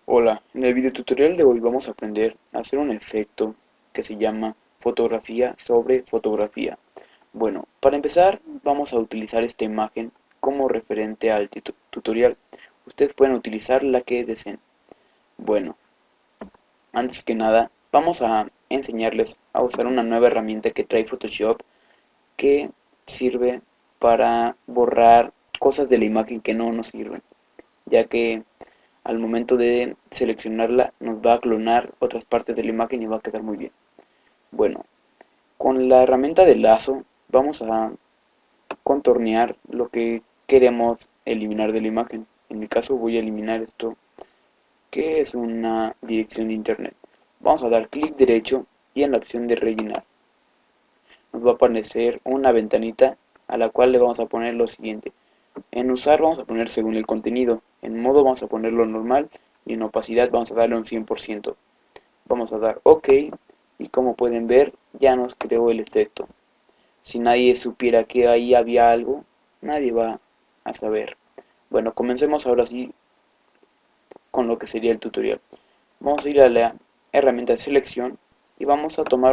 Hola, en el video tutorial de hoy vamos a aprender a hacer un efecto que se llama fotografía sobre fotografía. Bueno, para empezar vamos a utilizar esta imagen como referente al tutorial. Ustedes pueden utilizar la que deseen. Bueno, antes que nada vamos a enseñarles a usar una nueva herramienta que trae Photoshop que sirve para borrar cosas de la imagen que no nos sirven, ya que al momento de seleccionarla nos va a clonar otras partes de la imagen y va a quedar muy bien. Bueno, con la herramienta de lazo vamos a contornear lo que queremos eliminar de la imagen. En mi caso voy a eliminar esto, que es una dirección de internet. Vamos a dar clic derecho y en la opción de rellenar nos va a aparecer una ventanita a la cual le vamos a poner lo siguiente. En usar vamos a poner según el contenido, en modo vamos a ponerlo normal y en opacidad vamos a darle un 100%. Vamos a dar OK y como pueden ver ya nos creó el efecto. Si nadie supiera que ahí había algo, nadie va a saber. Bueno, comencemos ahora sí con lo que sería el tutorial. Vamos a ir a la herramienta de selección y vamos a tomar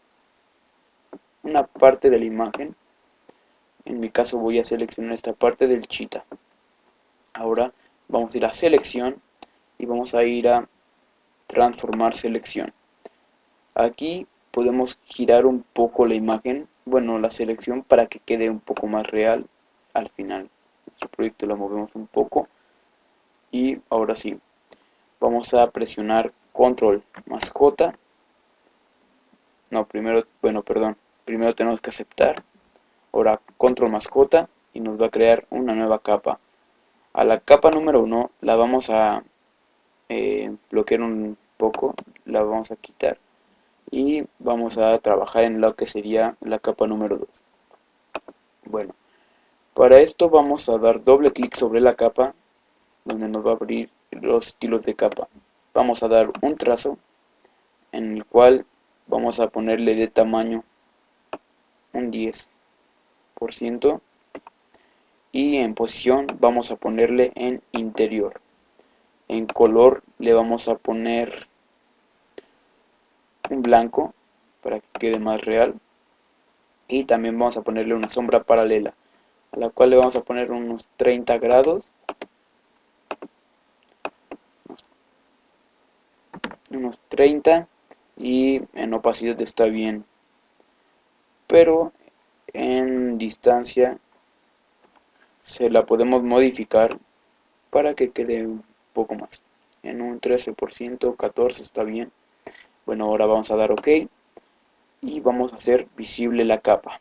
una parte de la imagen. En mi caso voy a seleccionar esta parte del cheetah. Ahora vamos a ir a selección y vamos a ir a transformar selección. Aquí podemos girar un poco la imagen, bueno, la selección, para que quede un poco más real. Al final nuestro proyecto la movemos un poco y ahora sí vamos a presionar control más J. No, primero, bueno, perdón, primero tenemos que aceptar. Ahora control más J y nos va a crear una nueva capa. A la capa número 1 la vamos a bloquear un poco, la vamos a quitar y vamos a trabajar en lo que sería la capa número 2. Bueno, para esto vamos a dar doble clic sobre la capa donde nos va a abrir los estilos de capa. Vamos a dar un trazo en el cual vamos a ponerle de tamaño un 10% y en posición vamos a ponerle en interior. En color le vamos a poner un blanco para que quede más real y también vamos a ponerle una sombra paralela a la cual le vamos a poner unos 30 grados, unos 30, y en opacidad está bien, pero en distancia se la podemos modificar para que quede un poco más, en un 13%, 14 está bien. Bueno, ahora vamos a dar OK y vamos a hacer visible la capa.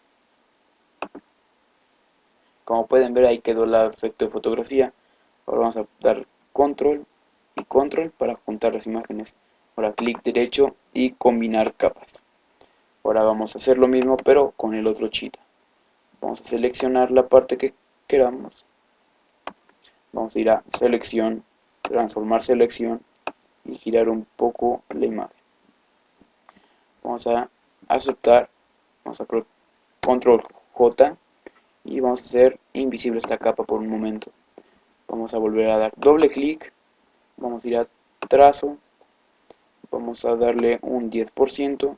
Como pueden ver ahí quedó el efecto de fotografía. Ahora vamos a dar control y control para juntar las imágenes. Ahora clic derecho y combinar capas. Ahora vamos a hacer lo mismo pero con el otro cheetah. Vamos a seleccionar la parte que queramos. Vamos a ir a selección, transformar selección y girar un poco la imagen. Vamos a aceptar, vamos a control J y vamos a hacer invisible esta capa por un momento. Vamos a volver a dar doble clic, vamos a ir a trazo, vamos a darle un 10%,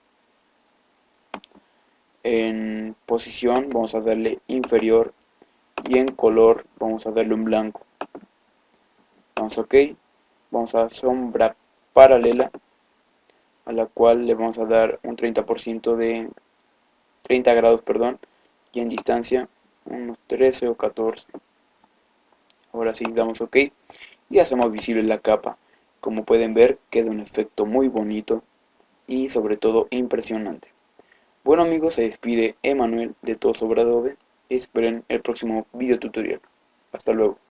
en posición vamos a darle inferior y en color vamos a darle un blanco. Vamos a OK, vamos a sombra paralela a la cual le vamos a dar un 30% de 30 grados, perdón, y en distancia unos 13 o 14. Ahora sí damos OK y hacemos visible la capa. Como pueden ver queda un efecto muy bonito y sobre todo impresionante. Bueno amigos, se despide Emanuel de Todo Sobre Adobe. Esperen el próximo video tutorial. Hasta luego.